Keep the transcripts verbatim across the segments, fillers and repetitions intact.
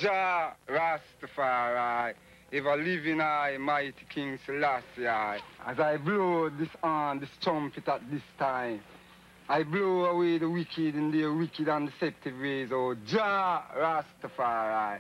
Jah Rastafari, ever living I, mighty King Selassie I. As I blow this horn, this trumpet at this time, I blow away the wicked in their wicked and deceptive ways, oh Jah Rastafari.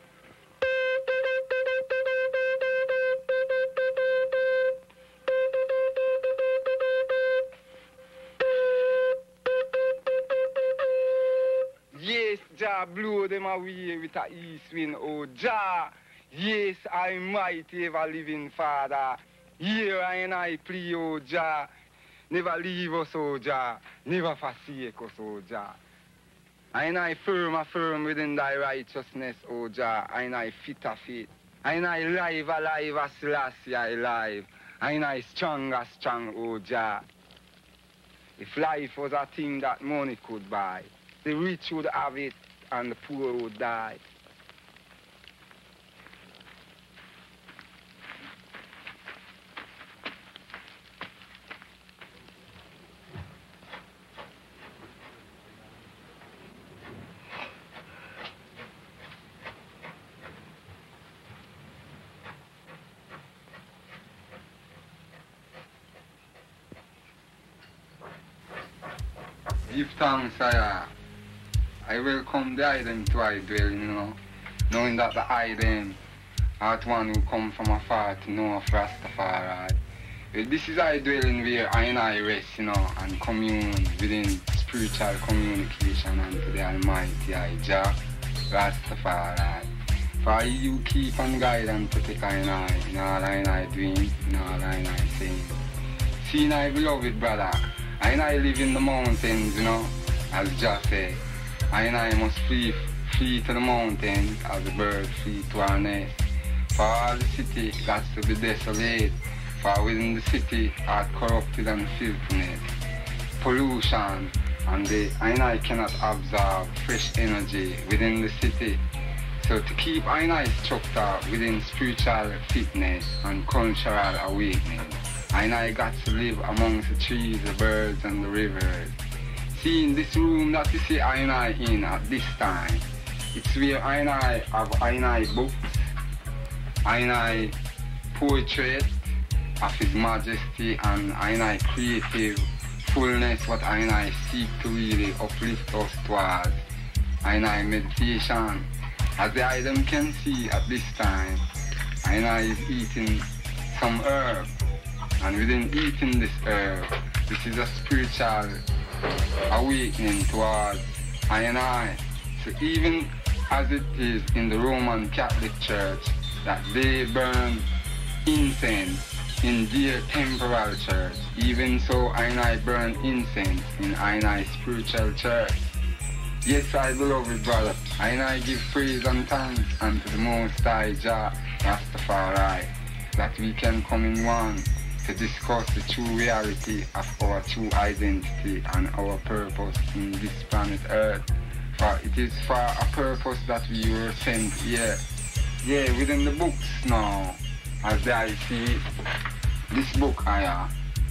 Yes, Jah blow them away with a east wind, oh Jah. Yes, I mighty ever living Father. Here I and I plea, oh Jah. Never leave us, oh Jah. Never forsake us, oh Jah. I and I firm, a firm within thy righteousness, oh Jah. I and I fit a fit. I and I live, alive, as Selassie I live. I and I strong, as strong, oh Jah. If life was a thing that money could buy, the rich would have it and the poor would die. Give thanks, I, I welcome the Iden to I dwell, you know, knowing that the Iden are the one who come from afar to know of Rastafari. Well, this is I dwelling where I and I rest, you know, and commune within spiritual communication unto the Almighty I, Jah Rastafari. For you keep and guide and protect I and I in all I and I doing, in all I and I saying. Seeing I beloved brother, I and I live in the mountains, you know, as Jah said. I and I must flee, flee to the mountains as the bird flee to our nest. For all the city got to be desolate, for within the city are corrupted and filthiness, pollution, and the I and I cannot absorb fresh energy within the city. So to keep I and I structured within spiritual fitness and cultural awakening, I and I got to live amongst the trees, the birds, and the rivers. See, in this room that you see I and I in at this time, it's where I and I have I and I books, I and I portrait of His Majesty, and I and I creative fullness, what I and I seek to really uplift us towards I and I meditation. As the item can see at this time, I and I is eating some herb. And within eating this herb, this is a spiritual awakening towards I and I. So even as it is in the Roman Catholic Church, that they burn incense in their temporal church, even so I and I burn incense in I and I spiritual church. Yes, I beloved brother, I and I give praise and thanks unto the Most High Jah Rastafari, that we can come in one to discuss the true reality of our true identity and our purpose in this planet Earth. For it is for a purpose that we were sent here. Yeah, within the books now, as I see it, this book I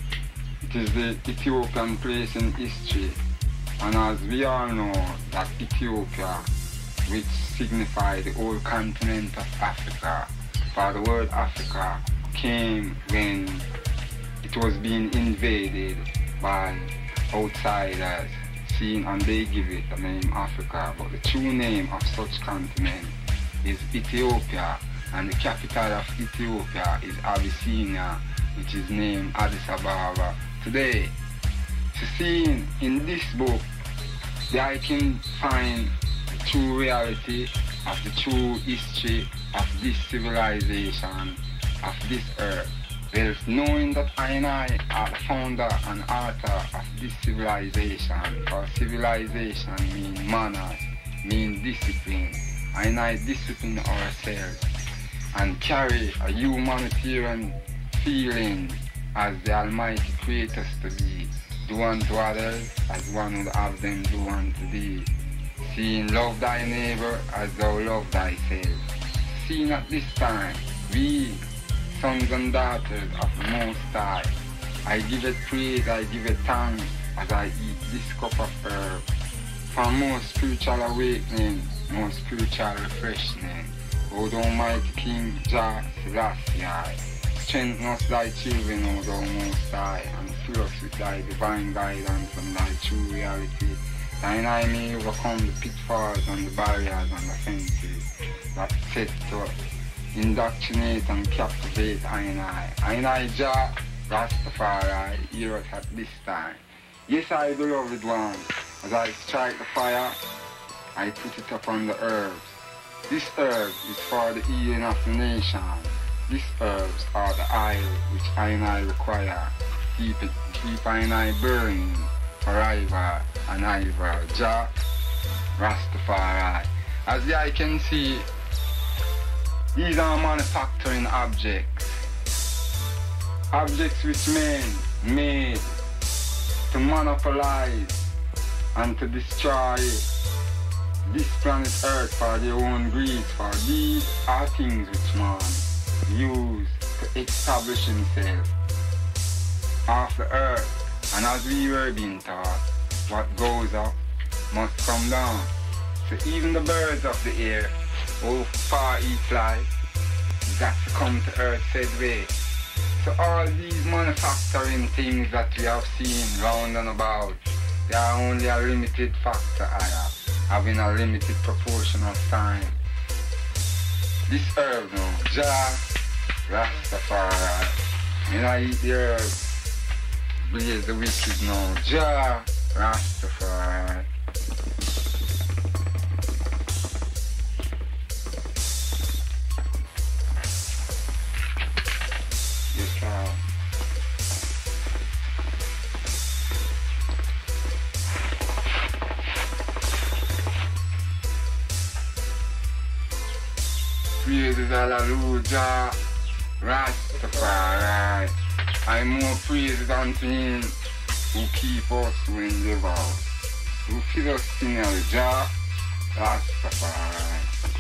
it is the Ethiopian place in history. And as we all know that Ethiopia, which signifies the whole continent of Africa, for the word Africa came when it was being invaded by outsiders, seen, and they give it the name Africa. But the true name of such continent is Ethiopia, and the capital of Ethiopia is Abyssinia, which is named Addis Ababa today. So seeing in this book, that I can find the true reality of the true history of this civilization, of this earth. Well, knowing that I and I are the founder and author of this civilization, for civilization means manners, means discipline. I and I discipline ourselves and carry a humanitarian feeling as the Almighty created us to be. Do unto others as one would have them do unto thee. Seeing love thy neighbor as thou love thyself. Seeing at this time, we, sons and daughters of the Most High, I give it praise, I give it thanks as I eat this cup of herb. For more spiritual awakening more spiritual refreshment. O thou mighty King Jah Selassie, strengthen us thy children, O thou most high, and fill us with thy divine guidance and thy true reality. Thine eye may overcome the pitfalls and the barriers and the fences that set to indoctrinate and captivate I and I. I and I, Jah Rastafari, hear us at this time. Yes, I, beloved one, as I strike the fire, I put it upon the herbs. This herb is for the healing of the nation. These herbs are the oil which I and I require. Keep it, keep I and I burning forever and ever. Jah Rastafari. As the eye can see, these are manufacturing objects. Objects which men made to monopolize and to destroy this planet Earth for their own greed. For these are things which man used to establish himself off the earth. And as we were being taught, what goes up must come down. So even the birds of the air, oh far each fly, got to come to earth said way. So all these manufacturing things that we have seen round and about, they are only a limited factor, I having a limited proportion of time. This herb now, Jah Rastafari. When I eat the herb, blaze the wicked now, Jah Rastafari. Yes, sir. Praises hallelujah, Rastafari. I'm more praises unto him who keep us when live out, who feed us in el Jah Rastafari.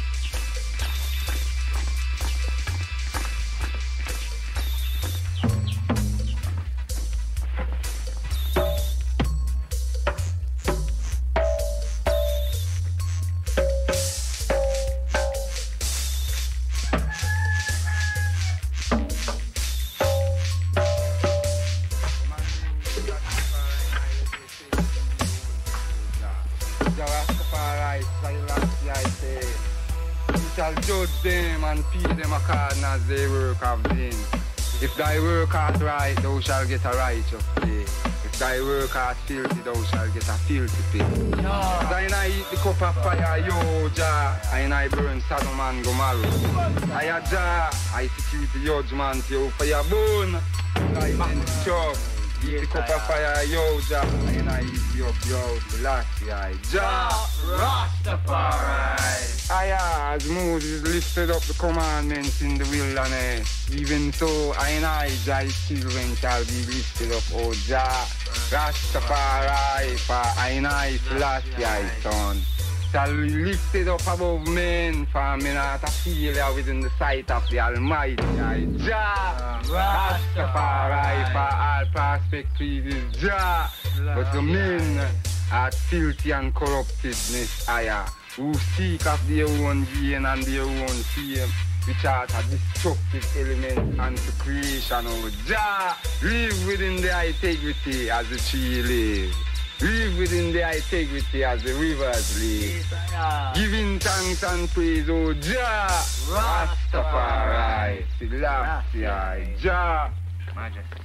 Judge them and pay them according as their work have been. If thy work art right, thou shalt get a righteous pay. If thy work art filthy, thou shalt get a filthy pay. Yeah. Thine I eat the cup of fire, yo Jah, and I burn Sodom and Gomorrah. I a Jah, I secure the judgment, yo, for your bone. I in the chop, eat the cup of fire, yo Jah, and I eat you up, yo, Selassie, I Jah Rastafari. Aya, as Moses lifted up the commandments in the wilderness, even so I and I, Jah's children, shall be lifted up, O Jah Rastafari, for I and I, Selassie, son, shall be lifted up above men, for men are a failure within the sight of the Almighty, I Jah Rastafari, for all perspectives is Jah, but the men are filthy and corruptedness, Aya, who seek of their own gain and their own fame, which are a destructive element unto creation. Oh Jah, live within the integrity as the tree lives. Live within the integrity as the rivers live. Giving thanks and praise, oh Jah Rastafari, Selassie, Jah Majesty.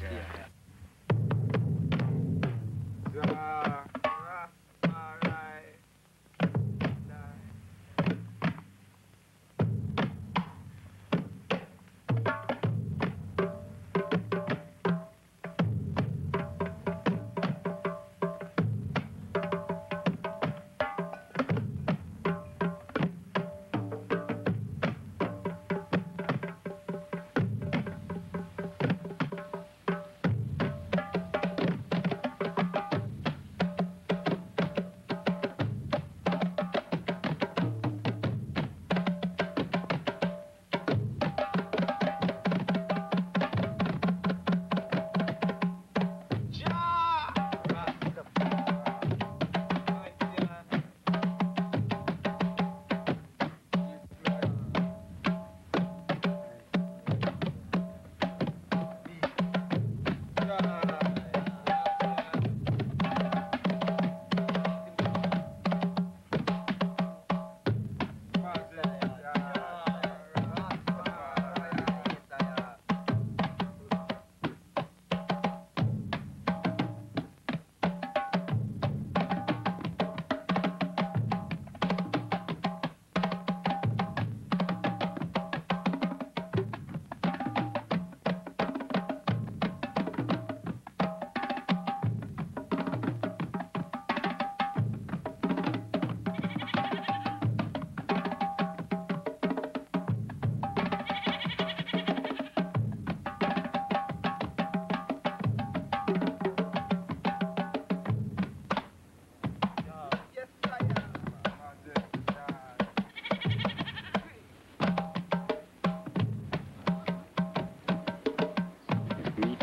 Jah.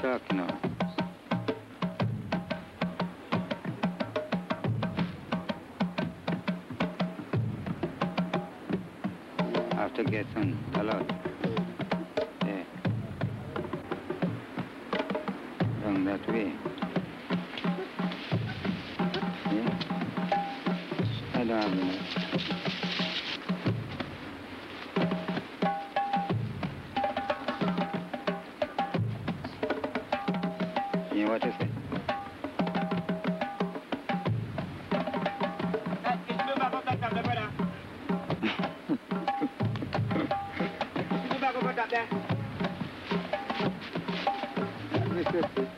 talking now. I have to get some a lot. Yeah. Down that way. Yeah. I don't have enough. Yeah, what is it? This is